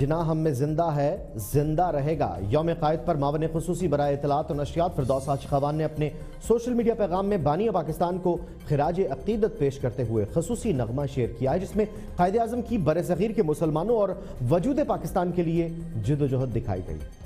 जिना हम में जिंदा है, जिंदा रहेगा। यौम कायद पर मावन खुसूसी बराए इत्तलात और नशियात फिरदौस हाजी खवान ने अपने सोशल मीडिया पैगाम में बानी पाकिस्तान को खिराज अकीदत पेश करते हुए खसूसी नगमा शेयर किया है, जिसमें कायद आज़म की बरे सगीर के मुसलमानों और वजूद पाकिस्तान के लिए जिद्दोजहद दिखाई गई।